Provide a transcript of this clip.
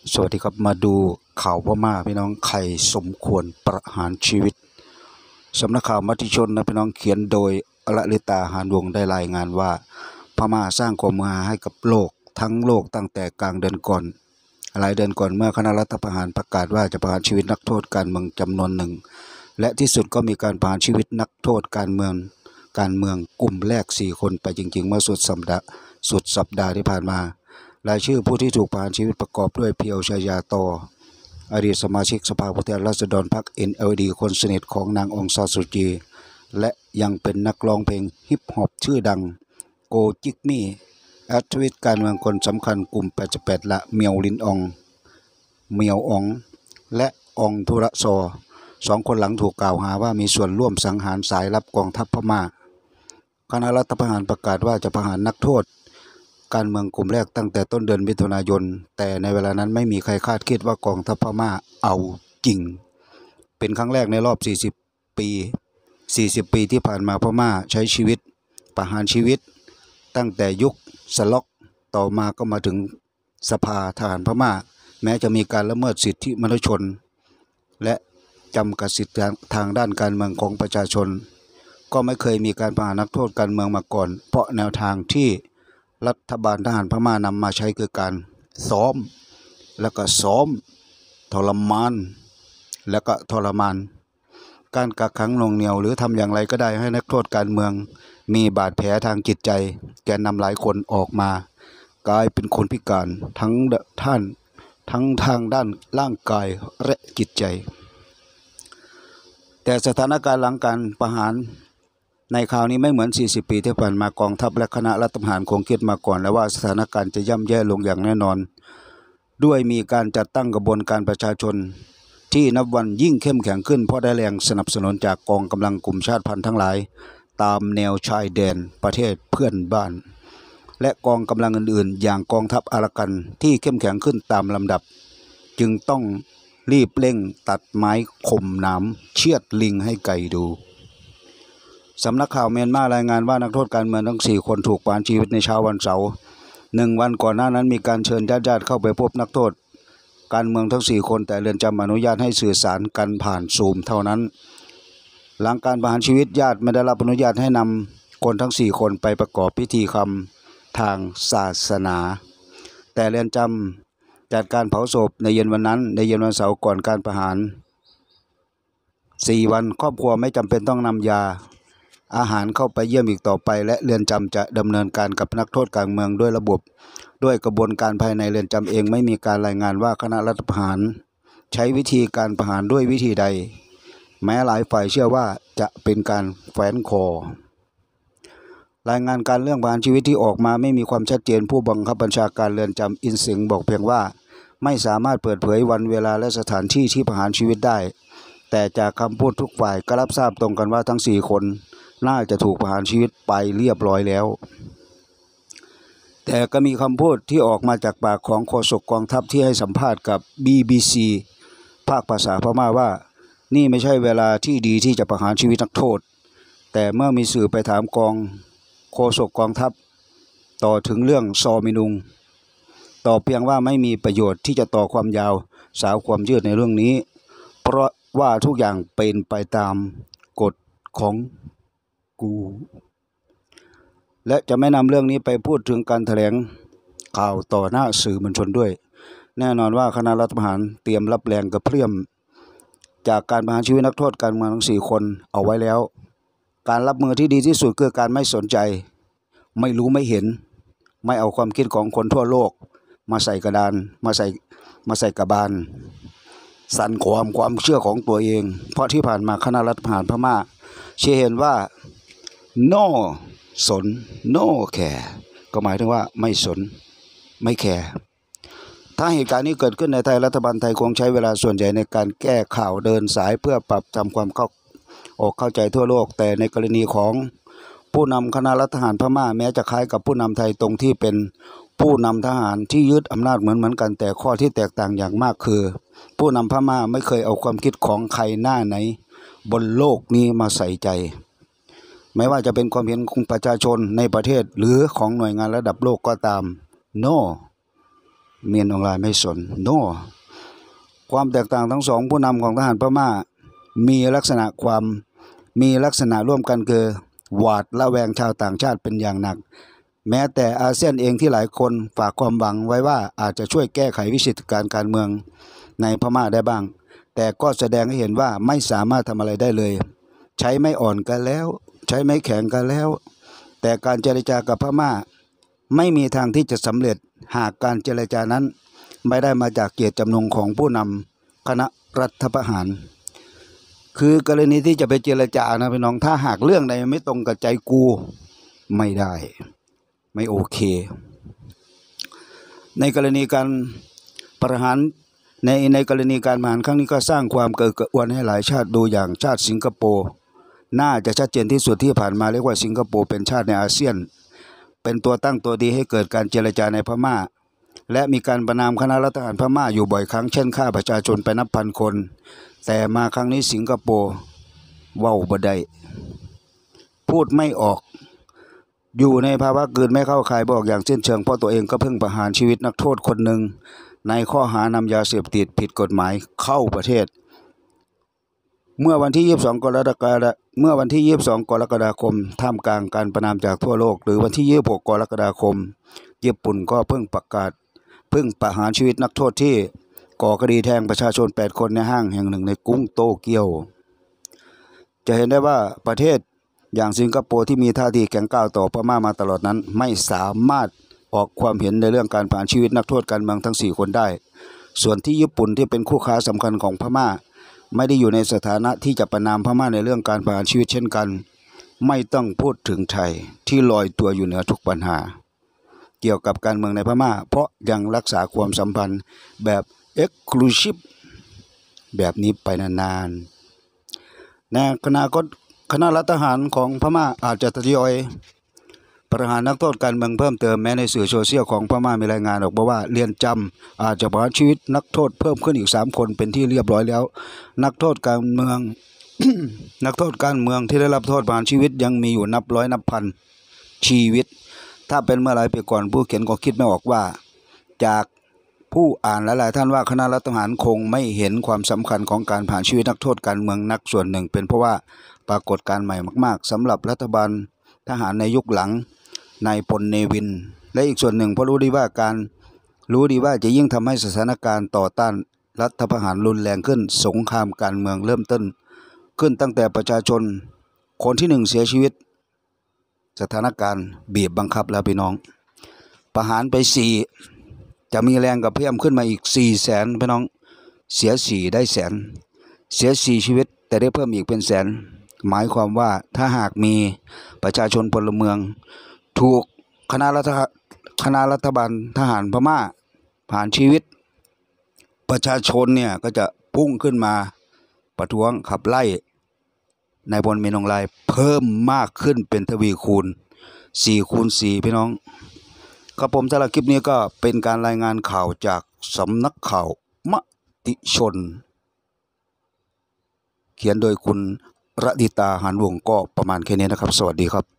สวัสดีครับมาดูข่าวพม่าพี่น้องใครสมควรประหารชีวิตสำนักข่าวมติชนนะพี่น้องเขียนโดยอลลิตาหานวงได้รายงานว่าพม่าสร้างความมือหาให้กับโลกทั้งโลกตั้งแต่กลางเดือนก่อนหลายเดือนก่อนเมื่อคณะรัฐประหารประกาศว่าจะประหารชีวิตนักโทษการเมืองจำนวนหนึ่งและที่สุดก็มีการประหารชีวิตนักโทษการเมืองกลุ่มแรก4คนไปจริงๆเมื่อสุดสัปดาห์ที่ผ่านมารายชื่อผู้ที่ถูกประหารชีวิตประกอบด้วยเพียวชายาโตอดีตสมาชิกสภาผู้แทนราษฎรพรรค NLD คนสนิทของนางองซานซูจีและยังเป็นนักร้องเพลงฮิปฮอปชื่อดังโกจิกมี่แอคทิวิสต์การเมืองคนสำคัญกลุ่ม88ละเมียวอองและอองธุระซอ2 คนหลังถูกกล่าวหาว่ามีส่วนร่วมสังหารสายลับกองทัพพม่าคณะรัฐประหารประกาศว่าจะประหารนักโทษการเมืองกลุ่มแรกตั้งแต่ต้นเดือนมิถุนายนแต่ในเวลานั้นไม่มีใครคาดคิดว่ากองทัพพม่าเอาจริงเป็นครั้งแรกในรอบ40 ปีที่ผ่านมาพม่าใช้ชีวิตประหารชีวิตตั้งแต่ยุคสล็อกต่อมาก็มาถึงสภาทหารพม่าแม้จะมีการละเมิดสิทธิมนุษยชนและจำกัดสิทธิทางด้านการเมืองของประชาชนก็ไม่เคยมีการประหารนักโทษการเมืองมาก่อนเพราะแนวทางที่รัฐบาลทหารพม่านำมาใช้คือการซ้อมทรมานแล้วก็ทรมานการกักขังหน่วงเหนี่ยวหรือทำอย่างไรก็ได้ให้นักโทษการเมืองมีบาดแผลทางจิตใจแกนนำหลายคนออกมากลายเป็นคนพิการทั้งทางด้านร่างกายและจิตใจแต่สถานการณ์หลังการประหารในคราวนี้ไม่เหมือน40 ปีที่ผ่านมากองทัพและคณะรัฐประหารคงคิดมาก่อนแล้วว่าสถานการณ์จะย่ำแย่ลงอย่างแน่นอนด้วยมีการจัดตั้งกระบวนการประชาชนที่นับวันยิ่งเข้มแข็งขึ้นเพราะได้แรงสนับสนุนจากกองกำลังกลุ่มชาติพันธุ์ทั้งหลายตามแนวชายแดนประเทศเพื่อนบ้านและกองกำลังอื่นๆอย่างกองทัพอารักันที่เข้มแข็งขึ้นตามลำดับจึงต้องรีบเร่งตัดไม้ข่มหนามเชือดลิงให้ไก่ดูสำนักข่าวเมียนมารายงานว่านักโทษการเมืองทั้ง4 คนถูกประหารชีวิตในเช้าวันเสาร์1 วันก่อนหน้านั้นมีการเชิญญาติเข้าไปพบนักโทษการเมืองทั้ง4 คนแต่เรือนจำอนุญาตให้สื่อสารกันผ่านซูมเท่านั้นหลังการประหารชีวิตญาติไม่ได้รับอนุญาตให้นำคนทั้ง4 คนไปประกอบพิธีกรรมทางศาสนาแต่เรือนจำจัดการเผาศพในเย็นวันเสาร์ก่อนการประหาร4 วันครอบครัวไม่จำเป็นต้องนำยาอาหารเข้าไปเยี่ยมอีกต่อไปและเรือนจำจะดำเนินการกับนักโทษการเมืองด้วยกระบวนการภายในเรือนจำเองไม่มีการรายงานว่าคณะรัฐประหารใช้วิธีการประหารด้วยวิธีใดแม้หลายฝ่ายเชื่อว่าจะเป็นการแขวนคอรายงานการเรื่องประหารชีวิตที่ออกมาไม่มีความชัดเจนผู้บังคับบัญชาการเรือนจำอินสิงห์บอกเพียงว่าไม่สามารถเปิดเผยวันเวลาและสถานที่ที่ประหารชีวิตได้แต่จากคำพูดทุกฝ่ายก็รับทราบตรงกันว่าทั้ง4 คนน่าจะถูกประหารชีวิตไปเรียบร้อยแล้วแต่ก็มีคำพูดที่ออกมาจากปากของโฆษกกองทัพที่ให้สัมภาษณ์กับ BBC ภาคภาษาพม่าว่านี่ไม่ใช่เวลาที่ดีที่จะประหารชีวิตนักโทษแต่เมื่อมีสื่อไปถามโฆษกกองทัพต่อถึงเรื่องซอมินุงตอบเพียงว่าไม่มีประโยชน์ที่จะต่อความยาวสาวความยืดในเรื่องนี้เพราะว่าทุกอย่างเป็นไปตามกฎของกูและจะไม่นำเรื่องนี้ไปพูดถึงการแถลงข่าวต่อหน้าสื่อมวลชนด้วยแน่นอนว่าคณะรัฐประหารเตรียมรับแรงกระเพื่อมจากการประหารชีวิตนักโทษการเมืองทั้ง4 คนเอาไว้แล้วการรับมือที่ดีที่สุดคือการไม่สนใจไม่รู้ไม่เห็นไม่เอาความคิดของคนทั่วโลกมาใส่กระดานมาใส่กระบาลสั่นความเชื่อของตัวเองเพราะที่ผ่านมาคณะรัฐประหารพม่าชี้เห็นว่า no สน no care ก็หมายถึงว่าไม่สนไม่แคร์ถ้าเหตุการณ์นี้เกิดขึ้นในไทยรัฐบาลไทยคงใช้เวลาส่วนใหญ่ในการแก้ข่าวเดินสายเพื่อปรับทำความเข้าใจทั่วโลกแต่ในกรณีของผู้นำคณะรัฐประหารพม่าแม้จะคล้ายกับผู้นำไทยตรงที่เป็นผู้นำทหารที่ยึดอำนาจเหมือนกันแต่ข้อที่แตกต่างอย่างมากคือผู้นำพม่าไม่เคยเอาความคิดของใครหน้าไหนบนโลกนี้มาใส่ใจไม่ว่าจะเป็นความเห็นของประชาชนในประเทศหรือของหน่วยงานระดับโลกก็ตาม no เมียนออนไลน์ไม่สนโนความแตกต่างทั้งสองผู้นำของทหารพม่ามีลักษณะร่วมกันคือหวาดระแวงชาวต่างชาติเป็นอย่างหนักแม้แต่อาเซียนเองที่หลายคนฝากความหวังไว้ว่าอาจจะช่วยแก้ไขวิกฤตการเมืองในพม่าได้บ้างแต่ก็แสดงให้เห็นว่าไม่สามารถทำอะไรได้เลยใช้ไม่อ่อนกันแล้วใช้ไม่แข็งกันแล้วแต่การเจรจากับพม่าไม่มีทางที่จะสำเร็จหากการเจรจานั้นไม่ได้มาจากเจตจำนงของผู้นำคณะรัฐประหารคือกรณีที่จะไปเจรจานะพี่น้องถ้าหากเรื่องใดไม่ตรงกับใจกูไม่ได้ไม่โอเคในกรณีการประหารในกรณีการประหารครั้งนี้ก็สร้างความเกิดกระอ่วนให้หลายชาติดูอย่างชาติสิงคโปร์น่าจะชัดเจนที่สุดที่ผ่านมาเรียกว่าสิงคโปร์เป็นชาติในอาเซียนเป็นตัวตั้งตัวดีให้เกิดการเจรจาในพม่าและมีการประณามคณะรัฐประหารพม่าอยู่บ่อยครั้งเช่นฆ่าประชาชนไปนับพันคนแต่มาครั้งนี้สิงคโปร์เว้าบ่ได้พูดไม่ออกอยู่ในภาวะกลืนไม่เข้าคายบอกอย่างสิ้นเชิงเพราะตัวเองก็เพิ่งประหารชีวิตนักโทษคนหนึ่งในข้อหานำยาเสพติดผิดกฎหมายเข้าประเทศเมื่อวันที่22 กรกฎาคมท่ามกลางการประณามจากทั่วโลกหรือวันที่26 กรกฎาคมญี่ปุ่นก็เพิ่งประหารชีวิตนักโทษที่ก่อคดีแทงประชาชน8 คนในห้างแห่งหนึ่งในกรุงโตเกียวจะเห็นได้ว่าประเทศอย่างสิงคโปร์ที่มีท่าทีแข็งกร้าวต่อพม่ามาตลอดนั้นไม่สามารถออกความเห็นในเรื่องการประหารชีวิตนักโทษการเมืองทั้ง4 คนได้ส่วนที่ญี่ปุ่นที่เป็นคู่ค้าสำคัญของพม่าไม่ได้อยู่ในสถานะที่จะประณามพม่าในเรื่องการประหารชีวิตเช่นกันไม่ต้องพูดถึงไทยที่ลอยตัวอยู่เหนือทุกปัญหาเกี่ยวกับการเมืองในพม่าเพราะยังรักษาความสัมพันธ์แบบเอ็กซ์คลูซีฟแบบนี้ไปนานๆในคณะรัฐประหารของพม่าอาจจะทยอยประหารนักโทษการเมืองเพิ่มเติมแม้ในสื่อโซเชียลของพม่ามีรายงานออกมาว่าเรือนจำอาจจะประหารชีวิตนักโทษเพิ่มขึ้นอีก3 คนเป็นที่เรียบร้อยแล้วนักโทษการเมือง นักโทษการเมืองที่ได้รับโทษประหารชีวิตยังมีอยู่นับร้อยนับพันชีวิตถ้าเป็นเมื่อหลายปีก่อนผู้เขียนก็คิดไม่ออกว่าจากผู้อ่านหลายๆท่านว่าคณะรัฐประหารคงไม่เห็นความสำคัญของการประหารชีวิตนักโทษการเมืองนักส่วนหนึ่งเป็นเพราะว่าปรากฏการณ์ใหม่มากๆสำหรับรัฐบาลทหารในยุคหลังนายพลเนวินและอีกส่วนหนึ่งเพราะรู้ดีว่าจะยิ่งทำให้สถานการณ์ต่อต้านรัฐประหารรุนแรงขึ้นสงครามการเมืองเริ่มต้นขึ้นตั้งแต่ประชาชนคนที่1เสียชีวิตสถานการณ์บีบบังคับแล้วพี่น้องประหารไป4จะมีแรงกระเพื่อมขึ้นมาอีก400,000พี่น้องเสีย4ได้100,000เสีย4ชีวิตแต่ได้เพิ่มอีกเป็น100,000หมายความว่าถ้าหากมีประชาชนพลเมืองถูกคณะรัฐบาลทหารพม่าผ่านชีวิตประชาชนเนี่ยก็จะพุ่งขึ้นมาประท้วงขับไล่นายพลเมนองไลเพิ่มมากขึ้นเป็นทวีคูณ4 คูณ 4พี่น้องครับผมสำหรับคลิปนี้ก็เป็นการรายงานข่าวจากสำนักข่าวมติชนเขียนโดยคุณระดิตาหานวงศ์ก็ประมาณแค่นี้นะครับสวัสดีครับ